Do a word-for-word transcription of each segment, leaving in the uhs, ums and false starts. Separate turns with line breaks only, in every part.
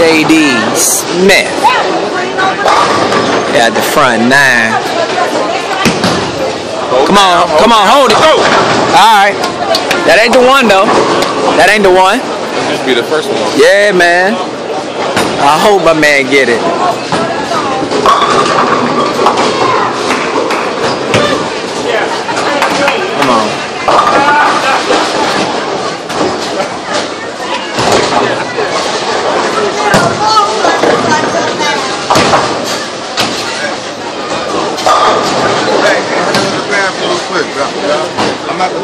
J D Smith at the front nine. Come on, come on, hold it. Alright. That ain't the one though. That ain't the one.
This be the first one.
Yeah, man. I hope my man get it. Come on.
I'm at the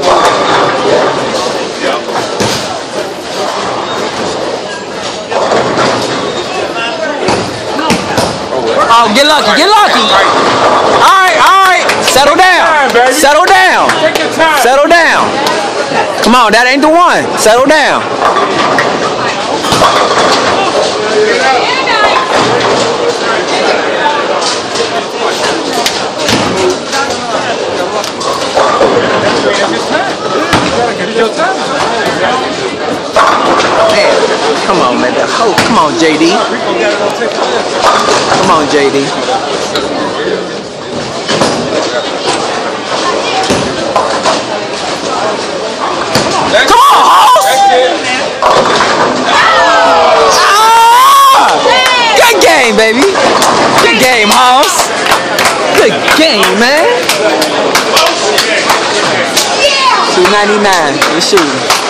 Oh, get lucky, get lucky. Alright, alright. Settle down. Settle down. Settle down. Come on, that ain't the one. Settle down. Man, come on, man. Oh, come on, J D. Come on, J D. Come on, Hoss! Ah! Good game, baby. Good game, Hoss. Good game, man. two ninety-nine. We're shooting.